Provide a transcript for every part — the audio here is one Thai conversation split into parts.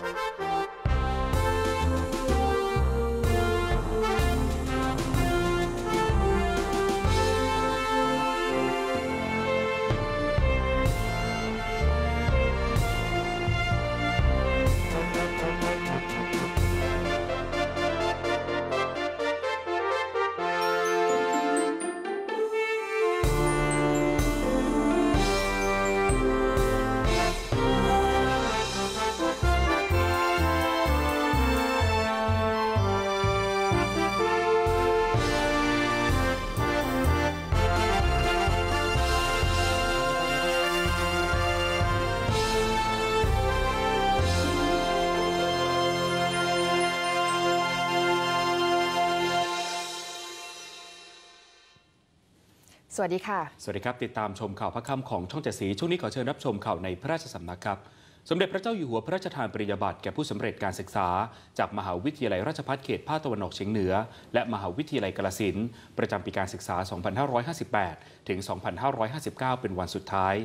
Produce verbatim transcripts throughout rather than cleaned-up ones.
สวัสดีค่ะสวัสดีครับติดตามชมข่าวพระค่ำของช่องเจ็ดสีช่วงนี้ขอเชิญรับชมข่าวในพระราชสำนักครับสมเด็จพระเจ้าอยู่หัวพระราชทานปริญญาบัตรแก่ผู้สำเร็จการศึกษาจากมหาวิทยาลัยราชภัฏเขตภาคตะวันออกเฉียงเหนือและมหาวิทยาลัยกาฬสินธุ์ประจำปีการศึกษา สองพันห้าร้อยห้าสิบแปด ถึง สองพันห้าร้อยห้าสิบเก้า เป็นวันสุดท้าย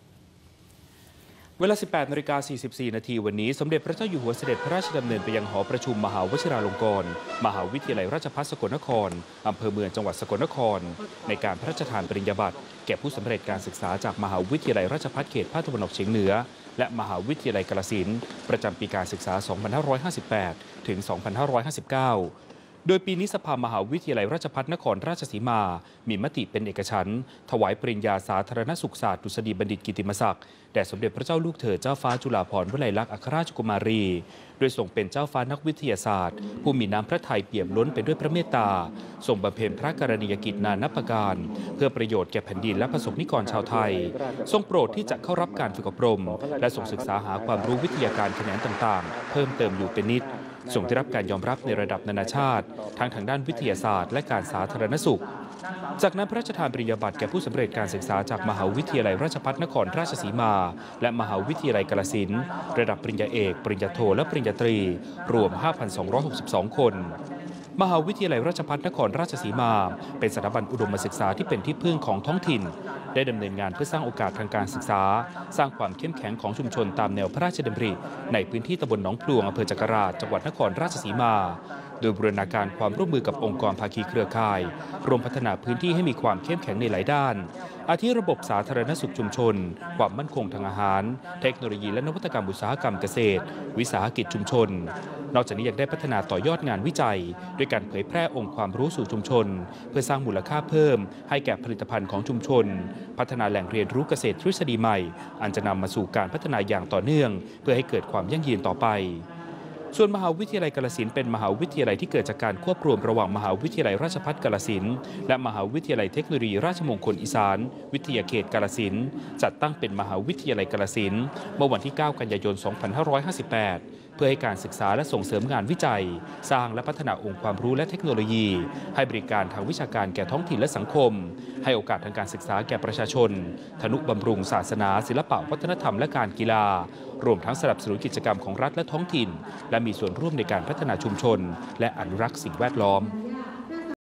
เวลา สิบแปดนาฬิกาสี่สิบสี่ นาทีวันนี้สมเด็จพระเจ้าอยู่หัวเสด็จพระราชดำเนินไปยังหอประชุมมหาวชิราลงกรณ์มหาวิทยาลัยราชภัฏสกลนครอำเภอเมืองจังหวัดสกลนครในการพระราชทานปริญญาบัตรแก่ผู้สำเร็จการศึกษาจากมหาวิทยาลัยราชภัฏเขตภาคตะวันออกเฉียงเหนือและมหาวิทยาลัยกาฬสินธุ์ประจำปีการศึกษา สองพันห้าร้อยห้าสิบแปด ถึง สองพันห้าร้อยห้าสิบเก้าโดยปีนี้สภามหาวิทยาลัยราชภัฏนครราชสีมามีมติเป็นเอกฉันท์ถวายปริญญาสาธารณสุขศาสตร์ดุษฎีบัณฑิตกิติมศักดิ์แด่สมเด็จพระเจ้าลูกเธอเจ้าฟ้าจุฬาภรณ์วลัยลักษณ์อัครราชกุมารีโดยทรงเป็นเจ้าฟ้านักวิทยาศาสตร์ผู้มีน้ำพระทัยเปี่ยมล้นไปด้วยพระเมตตาทรงบำเพ็ญพระกรณียกิจนานับประการเพื่อประโยชน์แก่แผ่นดินและประสบนิกรชาวไทยทรงโปรดที่จะเข้ารับการฝึกอบรมและทรงศึกษาหาความรู้วิทยาการแขนงต่างๆเพิ่มเติมอยู่เป็นนิดทรงได้รับการยอมรับในระดับนานาชาติทั้งทางด้านวิทยาศาสตร์และการสาธารณสุขจากนั้นพระราชทานปริญญาบัตรแก่ผู้สำเร็จการศึกษาจากมหาวิทยาลัยราชภัฏนครราชสีมาและมหาวิทยาลัยกาฬสินธุ์ระดับปริญญาเอกปริญญาโทและปริญญาตรีรวม ห้าพันสองร้อยหกสิบสอง คนมหาวิทยาลัยราชภัฏนครราชสีมาเป็นสถาบันอุดมศึกษาที่เป็นที่พึ่งของท้องถิ่นได้ดำเนินงานเพื่อสร้างโอกาสทางการศึกษาสร้างความเข้มแข็งของชุมชนตามแนวพระราชดำริในพื้นที่ตำบลหนองพลวงอำเภอจักราชจังหวัดนครราชสีมาโดยบูรณาการความร่วมมือกับองค์กรภาคีเครือข่ายรวมพัฒนาพื้นที่ให้มีความเข้มแข็งในหลายด้านอาทิระบบสาธารณสุขชุมชนความมั่นคงทางอาหารเทคโนโลยีและนวัตกรรมอุตสาหกรรมเกษตรวิสาหกิจชุมชนนอกจากนี้ยังได้พัฒนาต่อยอดงานวิจัยด้วยการเผยแพร่องค์ความรู้สู่ชุมชนเพื่อสร้างมูลค่าเพิ่มให้แก่ผลิตภัณฑ์ของชุมชนพัฒนาแหล่งเรียนรู้เกษตรทฤษฎีใหม่อันจะนำมาสู่การพัฒนาอย่างต่อเนื่องเพื่อให้เกิดความยั่งยืนต่อไปส่วนมหาวิทยาลัยกาฬสินธุ์เป็นมหาวิทยาลัยที่เกิดจากการควบรวมระหว่างมหาวิทยาลัยราชภัฏกาฬสินธุ์และมหาวิทยาลัยเทคโนโลยีราชมงคลอีสานวิทยาเขตกาฬสินธุ์จัดตั้งเป็นมหาวิทยาลัยกาฬสินธุ์เมื่อวันที่เก้ากันยายน สองพันห้าร้อยห้าสิบแปดเพื่อให้การศึกษาและส่งเสริมงานวิจัยสร้างและพัฒนาองค์ความรู้และเทคโนโลยีให้บริการทางวิชาการแก่ท้องถิ่นและสังคมให้โอกาสทางการศึกษาแก่ประชาชนทนุบำรุงศาสนาศิลปะวัฒนธรรมและการกีฬารวมทั้งสนับสนุนกิจกรรมของรัฐและท้องถิ่นและมีส่วนร่วมในการพัฒนาชุมชนและอนุรักษ์สิ่งแวดล้อม